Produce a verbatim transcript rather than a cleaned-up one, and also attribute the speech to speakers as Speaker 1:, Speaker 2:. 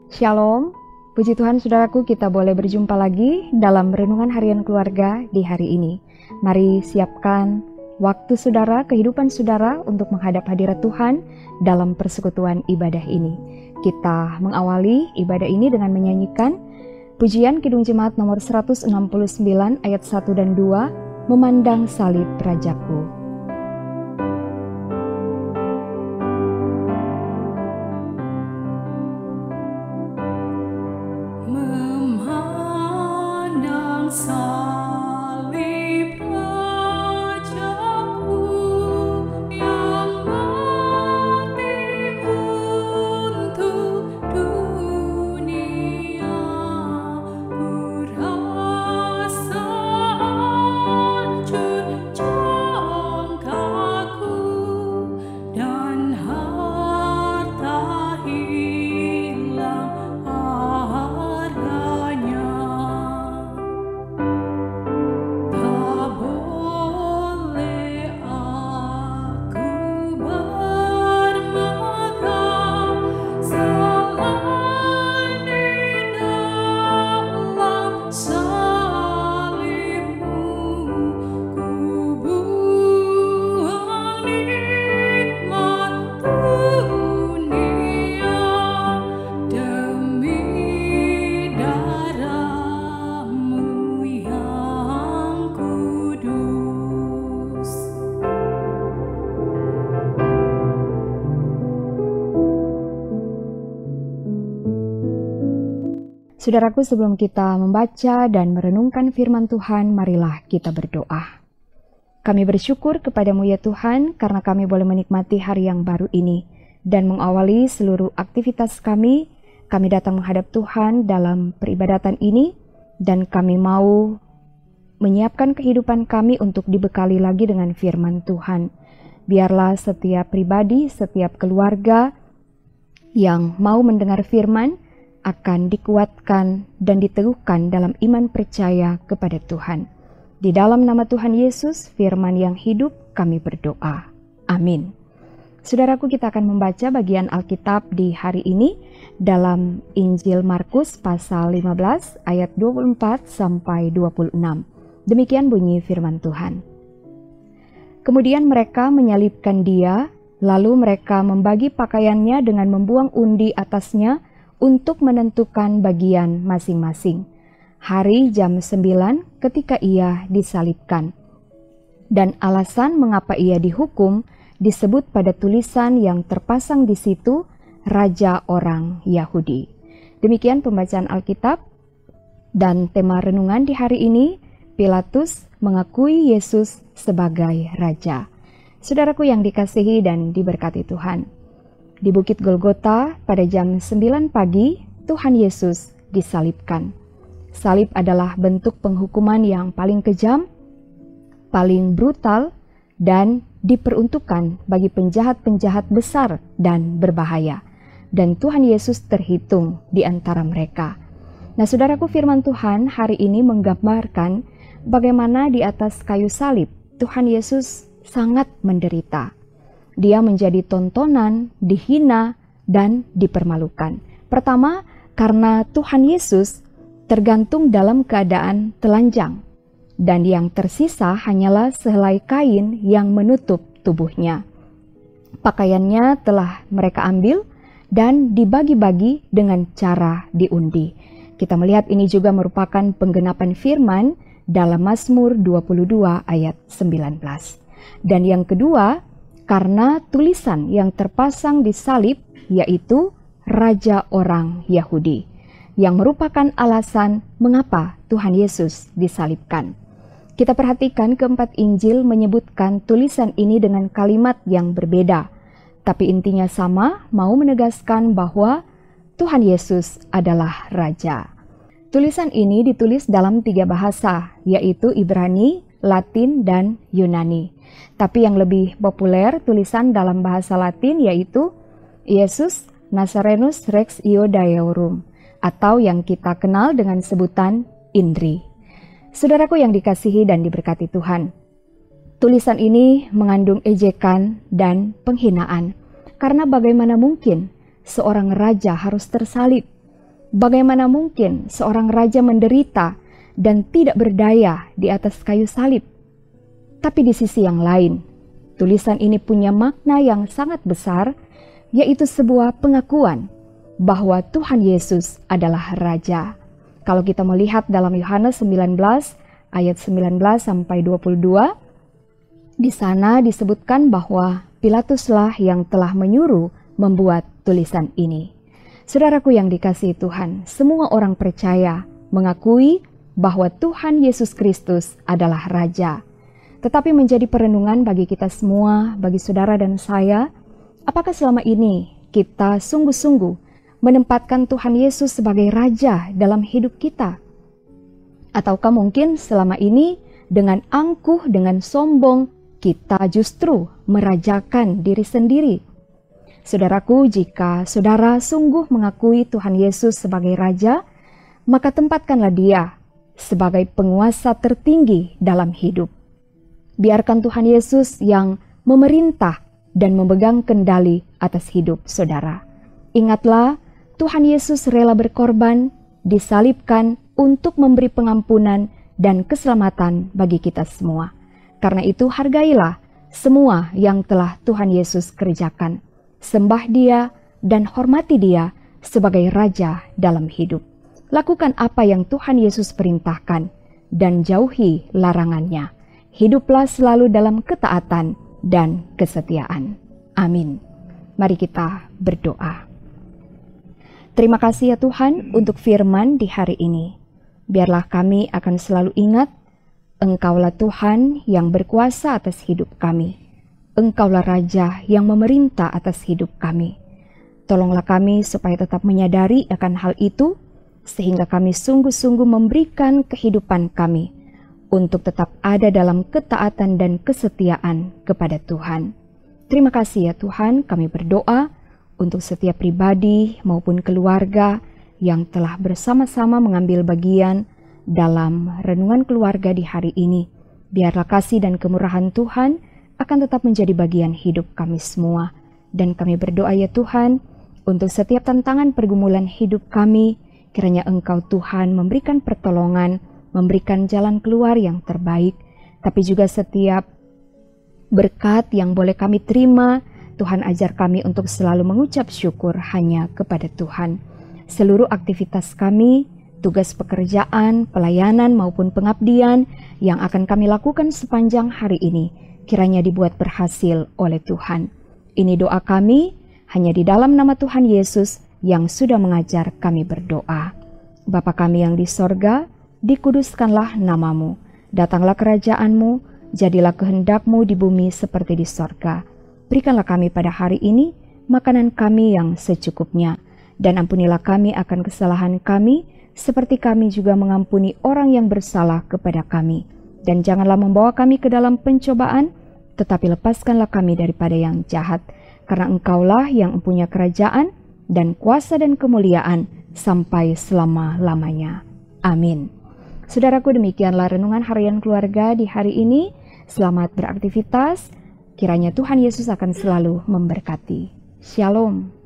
Speaker 1: Shalom, puji Tuhan saudaraku, kita boleh berjumpa lagi dalam renungan harian keluarga di hari ini. Mari siapkan waktu saudara, kehidupan saudara untuk menghadap hadirat Tuhan dalam persekutuan ibadah ini. Kita mengawali ibadah ini dengan menyanyikan pujian Kidung Jemaat nomor seratus enam puluh sembilan ayat satu dan dua, Memandang Salib Rajaku. Saudaraku, sebelum kita membaca dan merenungkan firman Tuhan, marilah kita berdoa. Kami bersyukur kepadamu ya Tuhan, karena kami boleh menikmati hari yang baru ini. Dan mengawali seluruh aktivitas kami, kami datang menghadap Tuhan dalam peribadatan ini, dan kami mau menyiapkan kehidupan kami untuk dibekali lagi dengan firman Tuhan. Biarlah setiap pribadi, setiap keluarga yang mau mendengar firman, akan dikuatkan dan diteguhkan dalam iman percaya kepada Tuhan. Di dalam nama Tuhan Yesus, firman yang hidup, kami berdoa. Amin. Saudaraku, kita akan membaca bagian Alkitab di hari ini dalam Injil Markus pasal lima belas ayat dua puluh empat sampai dua puluh enam. Demikian bunyi firman Tuhan. Kemudian mereka menyalibkan dia, lalu mereka membagi pakaiannya dengan membuang undi atasnya untuk menentukan bagian masing-masing. Hari jam sembilan ketika ia disalibkan. Dan alasan mengapa ia dihukum disebut pada tulisan yang terpasang di situ, Raja Orang Yahudi. Demikian pembacaan Alkitab dan tema renungan di hari ini, Pilatus mengakui Yesus sebagai Raja. Saudaraku yang dikasihi dan diberkati Tuhan. Di Bukit Golgota pada jam sembilan pagi, Tuhan Yesus disalibkan. Salib adalah bentuk penghukuman yang paling kejam, paling brutal, dan diperuntukkan bagi penjahat-penjahat besar dan berbahaya. Dan Tuhan Yesus terhitung di antara mereka. Nah, saudaraku, firman Tuhan hari ini menggambarkan bagaimana di atas kayu salib Tuhan Yesus sangat menderita. Dia menjadi tontonan, dihina, dan dipermalukan. Pertama, karena Tuhan Yesus tergantung dalam keadaan telanjang, dan yang tersisa hanyalah sehelai kain yang menutup tubuhnya. Pakaiannya telah mereka ambil dan dibagi-bagi dengan cara diundi. Kita melihat ini juga merupakan penggenapan firman dalam Mazmur dua puluh dua ayat sembilan belas. Dan yang kedua, karena tulisan yang terpasang di salib, yaitu Raja Orang Yahudi, yang merupakan alasan mengapa Tuhan Yesus disalibkan. Kita perhatikan keempat Injil menyebutkan tulisan ini dengan kalimat yang berbeda, tapi intinya sama, mau menegaskan bahwa Tuhan Yesus adalah Raja. Tulisan ini ditulis dalam tiga bahasa, yaitu Ibrani, Latin, dan Yunani. Tapi yang lebih populer tulisan dalam bahasa Latin yaitu Yesus Nazarenus Rex Iodaeorum, atau yang kita kenal dengan sebutan I N R I. Saudaraku yang dikasihi dan diberkati Tuhan, tulisan ini mengandung ejekan dan penghinaan, karena bagaimana mungkin seorang raja harus tersalib, Bagaimana mungkin seorang raja menderita dan tidak berdaya di atas kayu salib? Tapi di sisi yang lain, tulisan ini punya makna yang sangat besar, yaitu sebuah pengakuan bahwa Tuhan Yesus adalah Raja. Kalau kita melihat dalam Yohanes sembilan belas ayat sembilan belas sampai dua puluh dua, di sana disebutkan bahwa Pilatuslah yang telah menyuruh membuat tulisan ini. Saudaraku yang dikasihi Tuhan, semua orang percaya mengakui bahwa Tuhan Yesus Kristus adalah Raja. Tetapi menjadi perenungan bagi kita semua, bagi saudara dan saya, apakah selama ini kita sungguh-sungguh menempatkan Tuhan Yesus sebagai Raja dalam hidup kita? Ataukah mungkin selama ini dengan angkuh, dengan sombong, kita justru merajakan diri sendiri? Saudaraku, jika saudara sungguh mengakui Tuhan Yesus sebagai Raja, maka tempatkanlah Dia sebagai penguasa tertinggi dalam hidup. Biarkan Tuhan Yesus yang memerintah dan memegang kendali atas hidup saudara. Ingatlah, Tuhan Yesus rela berkorban, disalibkan untuk memberi pengampunan dan keselamatan bagi kita semua. Karena itu hargailah semua yang telah Tuhan Yesus kerjakan. Sembah Dia dan hormati Dia sebagai Raja dalam hidup. Lakukan apa yang Tuhan Yesus perintahkan dan jauhi larangannya. Hiduplah selalu dalam ketaatan dan kesetiaan. Amin. Mari kita berdoa. Terima kasih ya Tuhan untuk firman di hari ini. Biarlah kami akan selalu ingat, Engkaulah Tuhan yang berkuasa atas hidup kami. Engkaulah Raja yang memerintah atas hidup kami. Tolonglah kami supaya tetap menyadari akan hal itu, sehingga kami sungguh-sungguh memberikan kehidupan kami untuk tetap ada dalam ketaatan dan kesetiaan kepada Tuhan. Terima kasih ya Tuhan, kami berdoa untuk setiap pribadi maupun keluarga yang telah bersama-sama mengambil bagian dalam renungan keluarga di hari ini. Biarlah kasih dan kemurahan Tuhan akan tetap menjadi bagian hidup kami semua. Dan kami berdoa ya Tuhan, untuk setiap tantangan pergumulan hidup kami, kiranya Engkau Tuhan memberikan pertolongan, memberikan jalan keluar yang terbaik, tapi juga setiap berkat yang boleh kami terima, Tuhan ajar kami untuk selalu mengucap syukur hanya kepada Tuhan. Seluruh aktivitas kami, tugas pekerjaan, pelayanan maupun pengabdian yang akan kami lakukan sepanjang hari ini, kiranya dibuat berhasil oleh Tuhan. Ini doa kami, hanya di dalam nama Tuhan Yesus yang sudah mengajar kami berdoa. Bapa kami yang di sorga, dikuduskanlah namamu, datanglah kerajaanmu, jadilah kehendakmu di bumi seperti di sorga. Berikanlah kami pada hari ini makanan kami yang secukupnya, dan ampunilah kami akan kesalahan kami, seperti kami juga mengampuni orang yang bersalah kepada kami. Dan janganlah membawa kami ke dalam pencobaan, tetapi lepaskanlah kami daripada yang jahat, karena Engkaulah yang mempunyai kerajaan dan kuasa dan kemuliaan sampai selama-lamanya. Amin. Saudaraku, demikianlah renungan harian keluarga di hari ini. Selamat beraktivitas. Kiranya Tuhan Yesus akan selalu memberkati. Shalom.